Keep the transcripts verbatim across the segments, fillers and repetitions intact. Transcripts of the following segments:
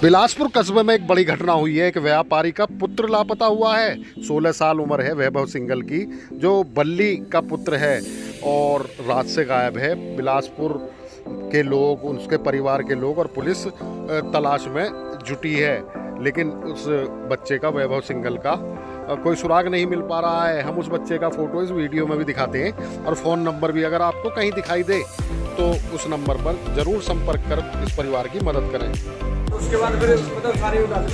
बिलासपुर कस्बे में एक बड़ी घटना हुई है। एक व्यापारी का पुत्र लापता हुआ है। सोलह साल उम्र है वैभव सिंघल की, जो बल्ली का पुत्र है और रात से गायब है। बिलासपुर के लोग, उसके परिवार के लोग और पुलिस तलाश में जुटी है, लेकिन उस बच्चे का, वैभव सिंघल का, कोई सुराग नहीं मिल पा रहा है। हम उस बच्चे का फोटो इस वीडियो में भी दिखाते हैं और फ़ोन नंबर भी अगर आपको कहीं दिखाई दे तो उस नंबर पर ज़रूर संपर्क कर इस परिवार की मदद करें। उसके बाद फिर मतलब सारे उदास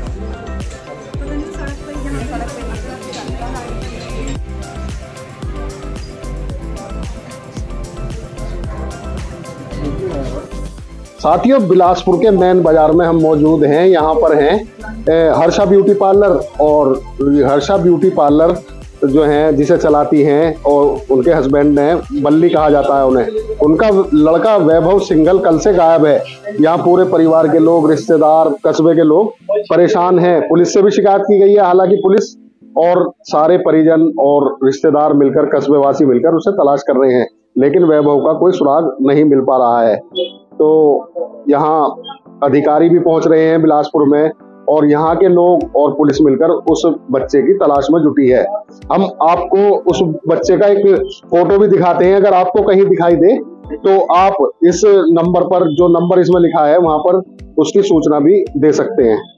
साथियों, बिलासपुर के मेन बाजार में हम मौजूद हैं। यहाँ पर हैं हर्षा ब्यूटी पार्लर, और हर्षा ब्यूटी पार्लर जो हैं जिसे चलाती हैं और उनके हस्बैंड हैं, बल्ली कहा जाता है उन्हें। उनका लड़का वैभव सिंघल कल से गायब है। यहाँ पूरे परिवार के लोग, रिश्तेदार, कस्बे के लोग परेशान हैं। पुलिस से भी शिकायत की गई है, हालांकि पुलिस और सारे परिजन और रिश्तेदार मिलकर, कस्बे वासी मिलकर उसे तलाश कर रहे हैं, लेकिन वैभव का कोई सुराग नहीं मिल पा रहा है। तो यहाँ अधिकारी भी पहुंच रहे हैं बिलासपुर में, और यहाँ के लोग और पुलिस मिलकर उस बच्चे की तलाश में जुटी है। हम आपको उस बच्चे का एक फोटो भी दिखाते हैं। अगर आपको कहीं दिखाई दे तो आप इस नंबर पर, जो नंबर इसमें लिखा है, वहां पर उसकी सूचना भी दे सकते हैं।